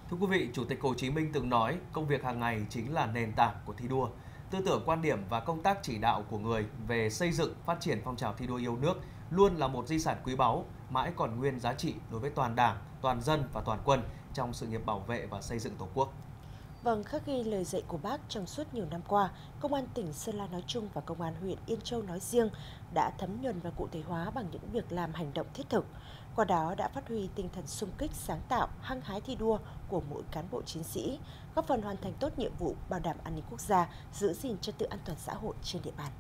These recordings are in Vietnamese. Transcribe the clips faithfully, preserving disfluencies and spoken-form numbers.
Thưa quý vị, Chủ tịch Hồ Chí Minh từng nói công việc hàng ngày chính là nền tảng của thi đua. Tư tưởng, quan điểm và công tác chỉ đạo của người về xây dựng, phát triển phong trào thi đua yêu nước luôn là một di sản quý báu, mãi còn nguyên giá trị đối với toàn Đảng, toàn dân và toàn quân trong sự nghiệp bảo vệ và xây dựng Tổ quốc. Vâng, khắc ghi lời dạy của Bác trong suốt nhiều năm qua, Công an tỉnh Sơn La nói chung và Công an huyện Yên Châu nói riêng đã thấm nhuần và cụ thể hóa bằng những việc làm hành động thiết thực. Qua đó đã phát huy tinh thần xung kích, sáng tạo, hăng hái thi đua của mỗi cán bộ chiến sĩ, góp phần hoàn thành tốt nhiệm vụ bảo đảm an ninh quốc gia, giữ gìn trật tự an toàn xã hội trên địa bàn.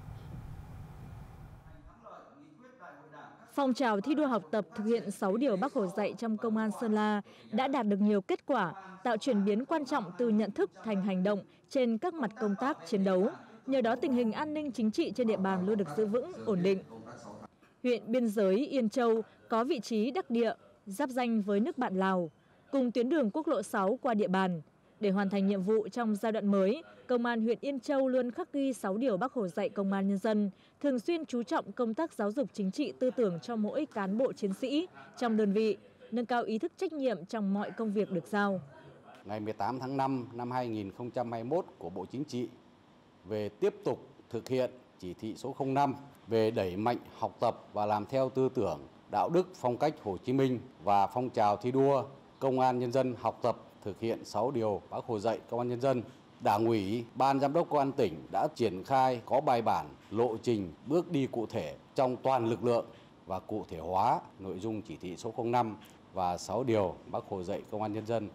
Phong trào thi đua học tập thực hiện sáu điều Bác Hồ dạy trong Công an Sơn La đã đạt được nhiều kết quả, tạo chuyển biến quan trọng từ nhận thức thành hành động trên các mặt công tác chiến đấu. Nhờ đó tình hình an ninh chính trị trên địa bàn luôn được giữ vững, ổn định. Huyện biên giới Yên Châu có vị trí đắc địa, giáp ranh với nước bạn Lào, cùng tuyến đường quốc lộ sáu qua địa bàn. Để hoàn thành nhiệm vụ trong giai đoạn mới, Công an huyện Yên Châu luôn khắc ghi sáu điều Bác Hồ dạy Công an nhân dân, thường xuyên chú trọng công tác giáo dục chính trị tư tưởng cho mỗi cán bộ chiến sĩ trong đơn vị, nâng cao ý thức trách nhiệm trong mọi công việc được giao. Ngày mười tám tháng năm năm hai nghìn không trăm hai mươi mốt của Bộ Chính trị về tiếp tục thực hiện chỉ thị số không năm về đẩy mạnh học tập và làm theo tư tưởng, đạo đức, phong cách Hồ Chí Minh và phong trào thi đua Công an nhân dân học tập thực hiện sáu điều Bác Hồ dạy Công an nhân dân. Đảng ủy, Ban Giám đốc Công an tỉnh đã triển khai có bài bản, lộ trình, bước đi cụ thể trong toàn lực lượng và cụ thể hóa nội dung chỉ thị số không năm và sáu điều Bác Hồ dạy Công an nhân dân.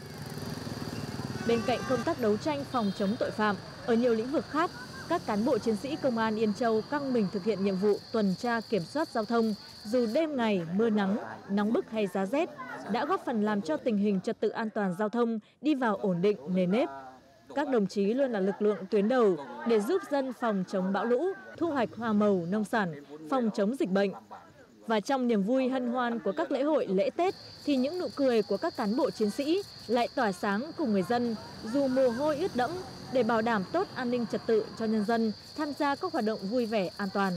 Bên cạnh công tác đấu tranh phòng chống tội phạm, ở nhiều lĩnh vực khác, các cán bộ chiến sĩ Công an Yên Châu căng mình thực hiện nhiệm vụ tuần tra kiểm soát giao thông, dù đêm ngày, mưa nắng, nóng bức hay giá rét, đã góp phần làm cho tình hình trật tự an toàn giao thông đi vào ổn định, nề nếp. Các đồng chí luôn là lực lượng tuyến đầu để giúp dân phòng chống bão lũ, thu hoạch hoa màu, nông sản, phòng chống dịch bệnh. Và trong niềm vui hân hoan của các lễ hội lễ Tết thì những nụ cười của các cán bộ chiến sĩ lại tỏa sáng cùng người dân dù mồ hôi ướt đẫm để bảo đảm tốt an ninh trật tự cho nhân dân tham gia các hoạt động vui vẻ an toàn.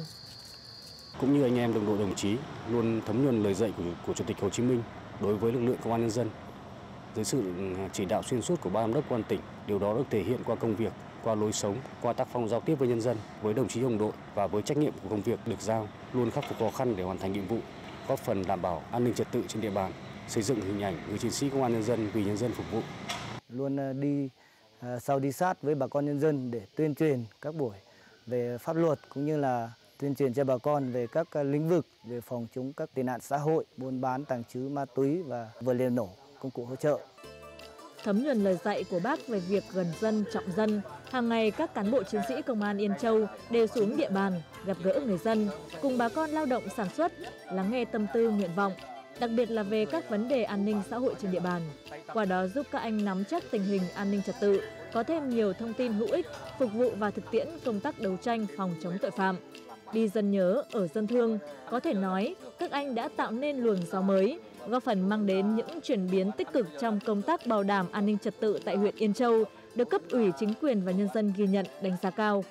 Cũng như anh em đồng đội đồng chí luôn thấm nhuần lời dạy của, của Chủ tịch Hồ Chí Minh đối với lực lượng Công an nhân dân. Dưới sự chỉ đạo xuyên suốt của Ban Giám đốc Công an tỉnh, điều đó được thể hiện qua công việc, qua lối sống, qua tác phong giao tiếp với nhân dân, với đồng chí đồng đội và với trách nhiệm của công việc được giao, luôn khắc phục khó khăn để hoàn thành nhiệm vụ, góp phần đảm bảo an ninh trật tự trên địa bàn, xây dựng hình ảnh người chiến sĩ Công an nhân dân vì nhân dân phục vụ. Luôn đi sau đi sát với bà con nhân dân để tuyên truyền các buổi về pháp luật cũng như là tuyên truyền cho bà con về các lĩnh vực về phòng chống các tệ nạn xã hội, buôn bán, tàng trữ ma túy và vật liệu nổ, công cụ hỗ trợ. Thấm nhuần lời dạy của Bác về việc gần dân, trọng dân, hàng ngày các cán bộ chiến sĩ Công an Yên Châu đều xuống địa bàn, gặp gỡ người dân, cùng bà con lao động sản xuất, lắng nghe tâm tư, nguyện vọng, đặc biệt là về các vấn đề an ninh xã hội trên địa bàn. Qua đó giúp các anh nắm chắc tình hình an ninh trật tự, có thêm nhiều thông tin hữu ích, phục vụ và thực tiễn công tác đấu tranh phòng chống tội phạm. Đi dân nhớ, ở dân thương, có thể nói các anh đã tạo nên luồng gió mới, góp phần mang đến những chuyển biến tích cực trong công tác bảo đảm an ninh trật tự tại huyện Yên Châu, được cấp ủy chính quyền và nhân dân ghi nhận, đánh giá cao.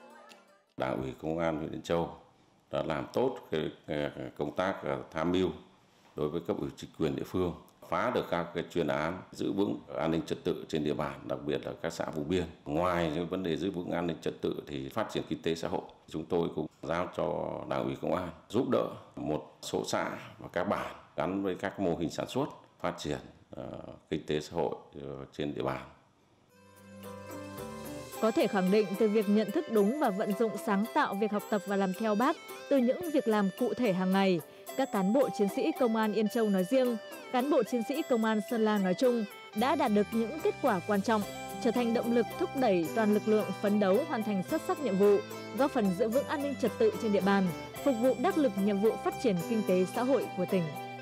Đảng ủy Công an huyện Yên Châu đã làm tốt cái công tác tham mưu đối với cấp ủy chính quyền địa phương, phá được các cái chuyên án giữ vững an ninh trật tự trên địa bàn, đặc biệt là các xã vùng biên. Ngoài những vấn đề giữ vững an ninh trật tự thì phát triển kinh tế xã hội, chúng tôi cũng giao cho Đảng ủy Công an giúp đỡ một số xã và các bản gắn với các mô hình sản xuất, phát triển uh, kinh tế xã hội uh, trên địa bàn. Có thể khẳng định từ việc nhận thức đúng và vận dụng sáng tạo việc học tập và làm theo Bác, từ những việc làm cụ thể hàng ngày, các cán bộ chiến sĩ Công an Yên Châu nói riêng, cán bộ chiến sĩ Công an Sơn La nói chung đã đạt được những kết quả quan trọng, trở thành động lực thúc đẩy toàn lực lượng phấn đấu hoàn thành xuất sắc nhiệm vụ, góp phần giữ vững an ninh trật tự trên địa bàn, phục vụ đắc lực nhiệm vụ phát triển kinh tế xã hội của tỉnh.